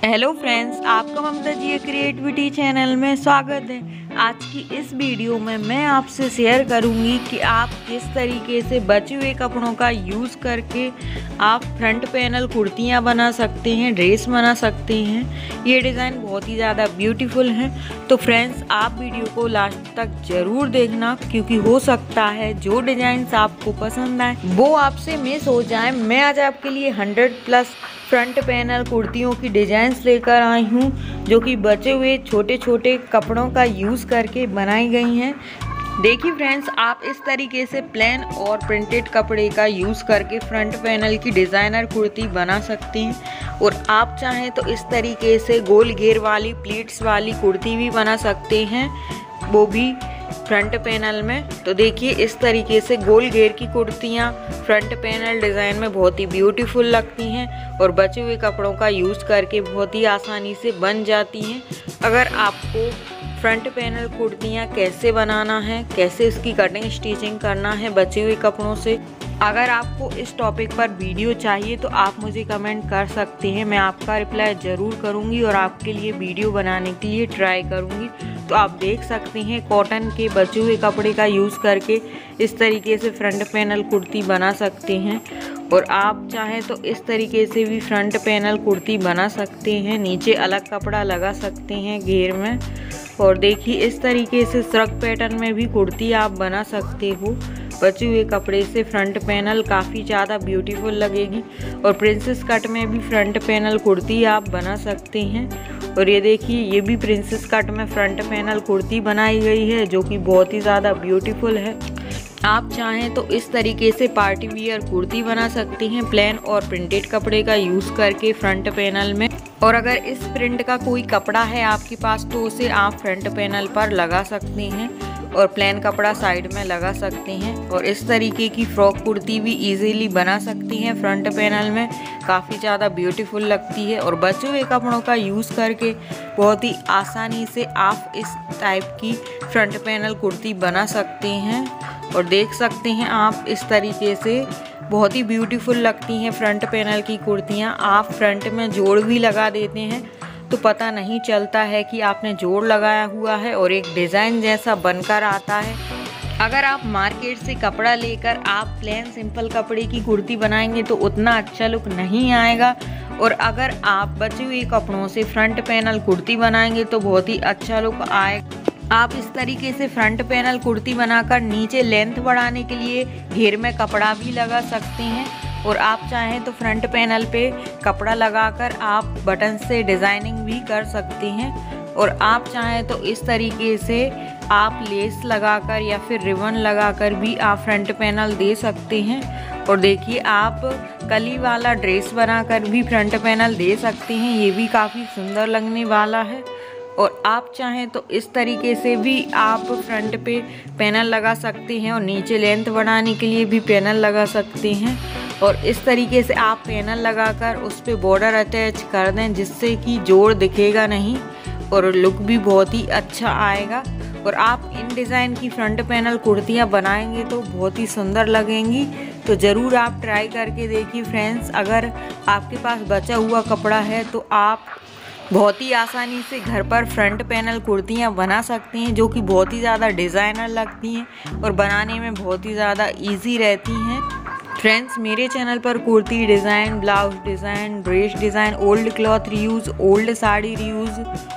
Hello friends, आपका ममता जी creativity channel में स्वागत है। आज की इस वीडियो में मैं आपसे शेयर करूंगी कि आप किस तरीके से बचे हुए कपड़ों का यूज़ करके आप फ्रंट पैनल कुर्तियां बना सकते हैं, ड्रेस बना सकते हैं। ये डिज़ाइन बहुत ही ज़्यादा ब्यूटीफुल है। तो फ्रेंड्स, आप वीडियो को लास्ट तक ज़रूर देखना, क्योंकि हो सकता है जो डिज़ाइंस आपको पसंद आए वो आपसे मिस हो जाए। मैं आज आपके लिए 100+ फ्रंट पैनल कुर्तियों की डिजाइन्स लेकर आई हूँ, जो कि बचे हुए छोटे छोटे कपड़ों का यूज़ करके बनाई गई हैं। देखिए फ्रेंड्स, आप इस तरीके से प्लेन और प्रिंटेड कपड़े का यूज़ करके फ्रंट पैनल की डिज़ाइनर कुर्ती बना सकते हैं। और आप चाहें तो इस तरीके से गोल घेर वाली प्लीट्स वाली कुर्ती भी बना सकते हैं, वो भी फ्रंट पैनल में। तो देखिए, इस तरीके से गोल घेर की कुर्तियाँ फ्रंट पैनल डिज़ाइन में बहुत ही ब्यूटीफुल लगती हैं और बचे हुए कपड़ों का यूज़ करके बहुत ही आसानी से बन जाती हैं। अगर आपको फ्रंट पैनल कुर्तियाँ कैसे बनाना है, कैसे इसकी कटिंग स्टिचिंग करना है बचे हुए कपड़ों से, अगर आपको इस टॉपिक पर वीडियो चाहिए तो आप मुझे कमेंट कर सकते हैं। मैं आपका रिप्लाई ज़रूर करूँगी और आपके लिए वीडियो बनाने के लिए ट्राई करूँगी। तो आप देख सकते हैं, कॉटन के बचे हुए कपड़े का यूज़ करके इस तरीके से फ्रंट पैनल कुर्ती बना सकते हैं। और आप चाहें तो इस तरीके से भी फ्रंट पैनल कुर्ती बना सकते हैं, नीचे अलग कपड़ा लगा सकते हैं घेर में। और देखिए, इस तरीके से श्रग पैटर्न में भी कुर्ती आप बना सकते हो। बचे हुए कपड़े से फ्रंट पैनल काफ़ी ज़्यादा ब्यूटीफुल लगेगी। और प्रिंसेस कट में भी फ्रंट पैनल कुर्ती आप बना सकते हैं। और ये देखिए, ये भी प्रिंसेस कट में फ्रंट पैनल कुर्ती बनाई गई है, जो कि बहुत ही ज़्यादा ब्यूटीफुल है। आप चाहें तो इस तरीके से पार्टी वियर कुर्ती बना सकते हैं, प्लेन और प्रिंटेड कपड़े का यूज़ करके फ्रंट पैनल में। और अगर इस प्रिंट का कोई कपड़ा है आपके पास तो उसे आप फ्रंट पैनल पर लगा सकते हैं और प्लेन कपड़ा साइड में लगा सकते हैं। और इस तरीके की फ्रॉक कुर्ती भी इजीली बना सकती हैं फ्रंट पैनल में, काफ़ी ज़्यादा ब्यूटीफुल लगती है। और बचे हुए कपड़ों का यूज़ करके बहुत ही आसानी से आप इस टाइप की फ्रंट पैनल कुर्ती बना सकते हैं। और देख सकते हैं आप, इस तरीके से बहुत ही ब्यूटीफुल लगती हैं फ्रंट पैनल की कुर्तियाँ। आप फ्रंट में जोड़ भी लगा देते हैं तो पता नहीं चलता है कि आपने जोड़ लगाया हुआ है और एक डिज़ाइन जैसा बनकर आता है। अगर आप मार्केट से कपड़ा लेकर आप प्लेन सिंपल कपड़े की कुर्ती बनाएंगे तो उतना अच्छा लुक नहीं आएगा। और अगर आप बचे हुए कपड़ों से फ्रंट पैनल कुर्ती बनाएंगे तो बहुत ही अच्छा लुक आएगा। आप इस तरीके से फ्रंट पैनल कुर्ती बनाकर नीचे लेंथ बढ़ाने के लिए घेर में कपड़ा भी लगा सकते हैं। और आप चाहें तो फ्रंट पैनल पे कपड़ा लगाकर आप बटन से डिज़ाइनिंग भी कर सकते हैं। और आप चाहें तो इस तरीके से आप लेस लगाकर या फिर रिबन लगाकर भी आप फ्रंट पैनल दे सकते हैं। और देखिए, आप कली वाला ड्रेस बनाकर भी फ्रंट पैनल दे सकते हैं, ये भी काफ़ी सुंदर लगने वाला है। और आप चाहें तो इस तरीके से भी आप फ्रंट पे पैनल लगा सकते हैं और नीचे लेंथ बढ़ाने के लिए भी पैनल लगा सकते हैं। और इस तरीके से आप पैनल लगाकर उस पे बॉर्डर अटैच कर दें, जिससे कि जोड़ दिखेगा नहीं और लुक भी बहुत ही अच्छा आएगा। और आप इन डिज़ाइन की फ्रंट पैनल कुर्तियाँ बनाएंगे तो बहुत ही सुंदर लगेंगी। तो ज़रूर आप ट्राई करके देखिए फ्रेंड्स। अगर आपके पास बचा हुआ कपड़ा है तो आप बहुत ही आसानी से घर पर फ्रंट पैनल कुर्तियाँ बना सकते हैं, जो कि बहुत ही ज़्यादा डिज़ाइनर लगती हैं और बनाने में बहुत ही ज़्यादा इजी रहती हैं। फ्रेंड्स, मेरे चैनल पर kurti design, blouse design, dress design, old cloth reuse, old sari reuse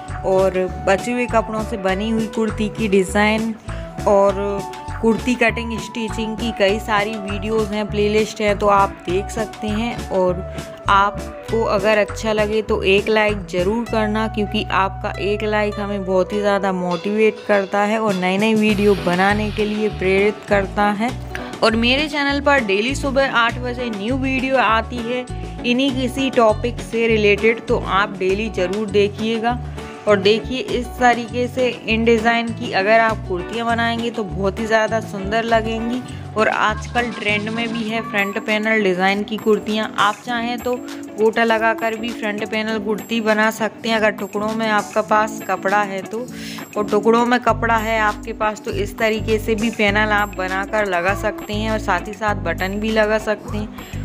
और बचे हुए कपड़ों से बनी हुई कुर्ती की डिज़ाइन और कुर्ती कटिंग स्टिचिंग की कई सारी वीडियोस हैं, प्लेलिस्ट है, तो आप देख सकते हैं। और आपको अगर अच्छा लगे तो एक लाइक ज़रूर करना, क्योंकि आपका एक लाइक हमें बहुत ही ज़्यादा मोटिवेट करता है और नई नई वीडियो बनाने के लिए प्रेरित करता है। और मेरे चैनल पर डेली सुबह 8 बजे न्यू वीडियो आती है इन्हीं किसी टॉपिक से रिलेटेड, तो आप डेली ज़रूर देखिएगा। और देखिए, इस तरीके से इन डिज़ाइन की अगर आप कुर्तियाँ बनाएंगे तो बहुत ही ज़्यादा सुंदर लगेंगी। और आजकल ट्रेंड में भी है फ्रंट पैनल डिज़ाइन की कुर्तियाँ। आप चाहें तो गोटा लगाकर भी फ्रंट पैनल कुर्ती बना सकते हैं, अगर टुकड़ों में आपका पास कपड़ा है तो। और टुकड़ों में कपड़ा है आपके पास तो इस तरीके से भी पैनल आप बनाकर लगा सकते हैं और साथ ही साथ बटन भी लगा सकते हैं।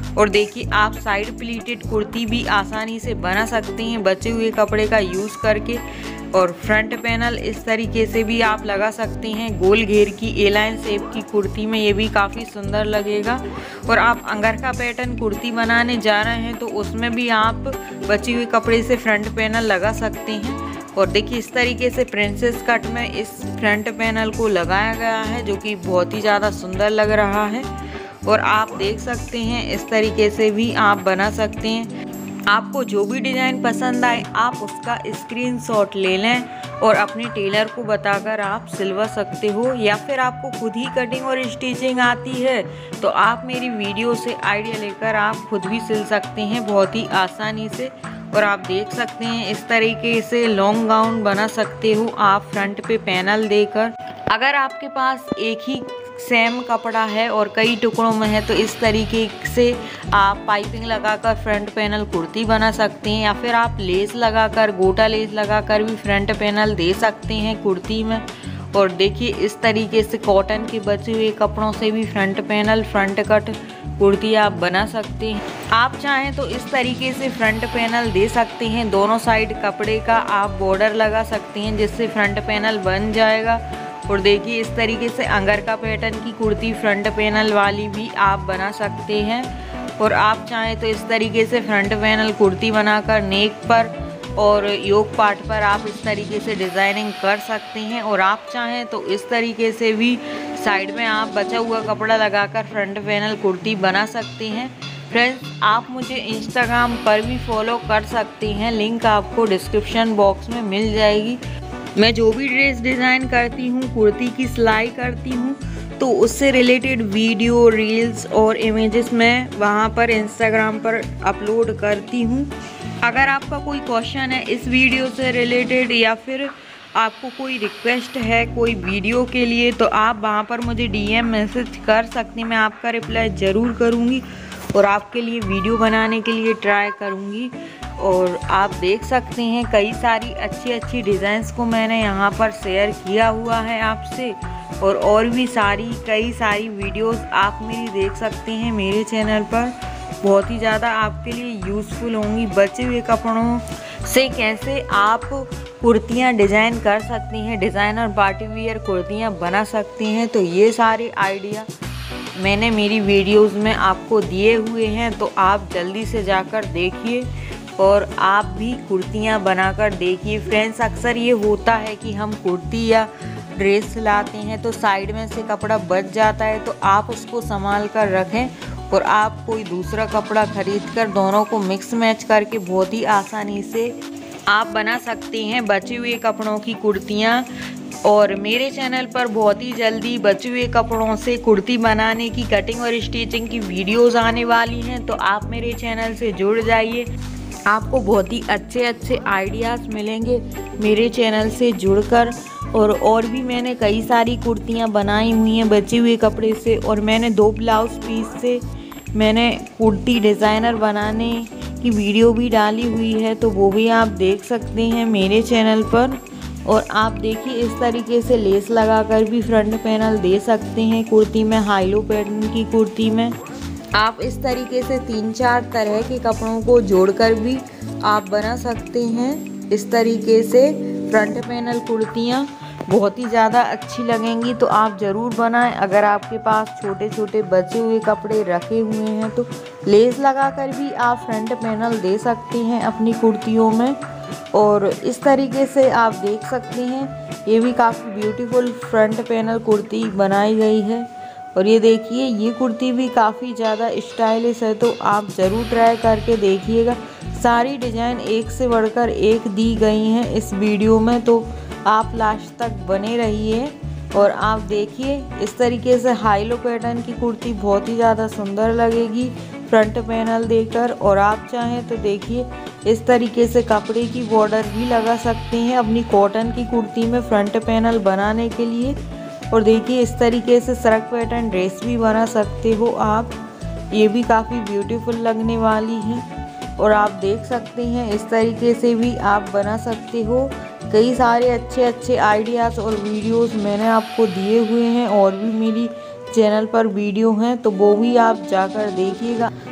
और देखिए आप साइड प्लीटेड कुर्ती भी आसानी से बना सकते हैं बचे हुए कपड़े का यूज़ करके। और फ्रंट पैनल इस तरीके से भी आप लगा सकते हैं गोल घेर की ए लाइन शेप की कुर्ती में, ये भी काफ़ी सुंदर लगेगा। और आप अंगरखा पैटर्न कुर्ती बनाने जा रहे हैं तो उसमें भी आप बचे हुए कपड़े से फ्रंट पैनल लगा सकते हैं। और देखिए इस तरीके से प्रिंसेस कट में इस फ्रंट पैनल को लगाया गया है जो कि बहुत ही ज़्यादा सुंदर लग रहा है। और आप देख सकते हैं इस तरीके से भी आप बना सकते हैं। आपको जो भी डिज़ाइन पसंद आए आप उसका स्क्रीनशॉट ले लें और अपने टेलर को बताकर आप सिलवा सकते हो, या फिर आपको खुद ही कटिंग और स्टिचिंग आती है तो आप मेरी वीडियो से आइडिया लेकर आप खुद भी सिल सकते हैं बहुत ही आसानी से। और आप देख सकते हैं इस तरीके से लॉन्ग गाउन बना सकते हो आप फ्रंट पे पैनल देकर। अगर आपके पास एक ही सेम कपड़ा है और कई टुकड़ों में है तो इस तरीके से आप पाइपिंग लगाकर फ्रंट पैनल कुर्ती बना सकते हैं, या फिर आप लेस लगाकर गोटा लेस लगाकर भी फ्रंट पैनल दे सकते हैं कुर्ती में। और देखिए इस तरीके से कॉटन के बचे हुए कपड़ों से भी front panel front cut kurti आप बना सकते हैं। आप चाहें तो इस तरीके से फ्रंट पैनल दे सकते हैं, दोनों साइड कपड़े का आप बॉर्डर लगा सकते हैं जिससे फ्रंट पैनल बन जाएगा। और देखिए इस तरीके से अंगरखा पैटर्न की कुर्ती फ्रंट पैनल वाली भी आप बना सकते हैं। और आप चाहें तो इस तरीके से फ्रंट पैनल कुर्ती बनाकर नेक पर और योक पार्ट पर आप इस तरीके से डिज़ाइनिंग कर सकते हैं। और आप चाहें तो इस तरीके से भी साइड में आप बचा हुआ कपड़ा लगाकर फ्रंट पैनल कुर्ती बना सकते हैं। फ्रेंड्स आप मुझे इंस्टाग्राम पर भी फॉलो कर सकते हैं, लिंक आपको डिस्क्रिप्शन बॉक्स में मिल जाएगी। मैं जो भी ड्रेस डिज़ाइन करती हूँ, कुर्ती की सिलाई करती हूँ, तो उससे रिलेटेड वीडियो रील्स और इमेजेस मैं वहाँ पर इंस्टाग्राम पर अपलोड करती हूँ। अगर आपका कोई क्वेश्चन है इस वीडियो से रिलेटेड या फिर आपको कोई रिक्वेस्ट है कोई वीडियो के लिए तो आप वहाँ पर मुझे डीएम मैसेज कर सकते हैं, मैं आपका रिप्लाई ज़रूर करूँगी और आपके लिए वीडियो बनाने के लिए ट्राई करूँगी। और आप देख सकते हैं कई सारी अच्छी डिज़ाइंस को मैंने यहाँ पर शेयर किया हुआ है आपसे, और भी कई सारी वीडियोस आप मेरी देख सकते हैं मेरे चैनल पर, बहुत ही ज़्यादा आपके लिए यूज़फुल होंगी। बचे हुए कपड़ों से कैसे आप कुर्तियाँ डिज़ाइन कर सकती हैं, डिज़ाइनर पार्टी वियर कुर्तियाँ बना सकती हैं, तो ये सारे आइडिया मैंने मेरी वीडियोस में आपको दिए हुए हैं। तो आप जल्दी से जाकर देखिए और आप भी कुर्तियाँ बनाकर देखिए। फ्रेंड्स अक्सर ये होता है कि हम कुर्ती या ड्रेस सिलाते हैं तो साइड में से कपड़ा बच जाता है, तो आप उसको संभाल कर रखें और आप कोई दूसरा कपड़ा खरीद कर दोनों को मिक्स मैच करके बहुत ही आसानी से आप बना सकते हैं बचे हुए कपड़ों की कुर्तियाँ। और मेरे चैनल पर बहुत ही जल्दी बचे हुए कपड़ों से कुर्ती बनाने की कटिंग और स्टिचिंग की वीडियोस आने वाली हैं, तो आप मेरे चैनल से जुड़ जाइए। आपको बहुत ही अच्छे आइडियाज़ मिलेंगे मेरे चैनल से जुड़कर। और भी मैंने कई सारी कुर्तियाँ बनाई हुई हैं बचे हुए कपड़े से, और मैंने 2 ब्लाउज पीस से मैंने कुर्ती डिज़ाइनर बनाने की वीडियो भी डाली हुई है, तो वो भी आप देख सकते हैं मेरे चैनल पर। और आप देखिए इस तरीके से लेस लगाकर भी फ्रंट पैनल दे सकते हैं कुर्ती में, हाईलो पैटर्न की कुर्ती में। आप इस तरीके से 3-4 तरह के कपड़ों को जोड़कर भी आप बना सकते हैं इस तरीके से फ्रंट पैनल कुर्तियाँ, बहुत ही ज़्यादा अच्छी लगेंगी। तो आप ज़रूर बनाएं। अगर आपके पास छोटे बचे हुए कपड़े रखे हुए हैं तो लेस लगाकर भी आप फ्रंट पैनल दे सकते हैं अपनी कुर्तियों में। और इस तरीके से आप देख सकते हैं ये भी काफ़ी ब्यूटीफुल फ्रंट पैनल कुर्ती बनाई गई है। और ये देखिए ये कुर्ती भी काफ़ी ज़्यादा स्टाइलिश है, तो आप ज़रूर ट्राई करके देखिएगा। सारी डिज़ाइन एक से बढ़कर एक दी गई हैं इस वीडियो में, तो आप लास्ट तक बने रहिए। और आप देखिए इस तरीके से हाईलो पैटर्न की कुर्ती बहुत ही ज़्यादा सुंदर लगेगी फ्रंट पैनल देकर। और आप चाहें तो देखिए इस तरीके से कपड़े की बॉर्डर भी लगा सकते हैं अपनी कॉटन की कुर्ती में फ्रंट पैनल बनाने के लिए। और देखिए इस तरीके से सरक पैटर्न ड्रेस भी बना सकते हो आप, ये भी काफ़ी ब्यूटीफुल लगने वाली है। और आप देख सकते हैं इस तरीके से भी आप बना सकते हो। कई सारे अच्छे आइडियाज़ और वीडियोस मैंने आपको दिए हुए हैं, और भी मेरी चैनल पर वीडियो हैं, तो वो भी आप जाकर देखिएगा।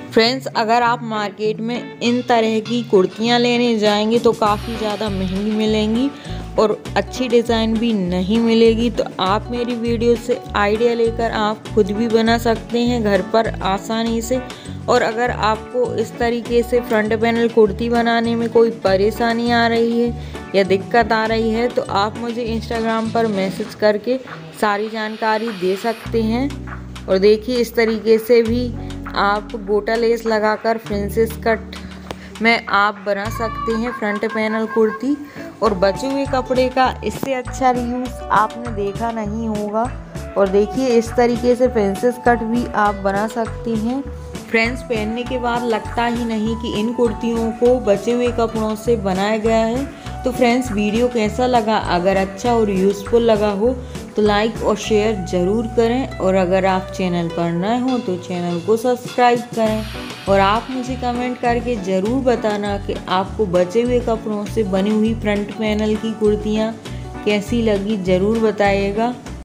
फ्रेंड्स, अगर आप मार्केट में इन तरह की कुर्तियाँ लेने जाएंगे तो काफ़ी ज़्यादा महंगी मिलेंगी और अच्छी डिज़ाइन भी नहीं मिलेगी। तो आप मेरी वीडियो से आइडिया लेकर आप खुद भी बना सकते हैं घर पर आसानी से। और अगर आपको इस तरीके से फ्रंट पैनल कुर्ती बनाने में कोई परेशानी आ रही है या दिक्कत आ रही है तो आप मुझे इंस्टाग्राम पर मैसेज करके सारी जानकारी दे सकते हैं। और देखिए, इस तरीके से भी आप गोटा लेस लगाकर प्रिंसेस कट में आप बना सकते हैं फ्रंट पैनल कुर्ती। और बचे हुए कपड़े का इससे अच्छा यूज़ आपने देखा नहीं होगा। और देखिए, इस तरीके से प्रिंसेस कट भी आप बना सकते हैं। फ्रेंड्स, पहनने के बाद लगता ही नहीं कि इन कुर्तियों को बचे हुए कपड़ों से बनाया गया है। तो फ्रेंड्स, वीडियो कैसा लगा? अगर अच्छा और यूज़फुल लगा हो तो लाइक और शेयर ज़रूर करें। और अगर आप चैनल पर नए हो तो चैनल को सब्सक्राइब करें। और आप मुझे कमेंट करके ज़रूर बताना कि आपको बचे हुए कपड़ों से बनी हुई फ्रंट पैनल की कुर्तियाँ कैसी लगी, ज़रूर बताइएगा।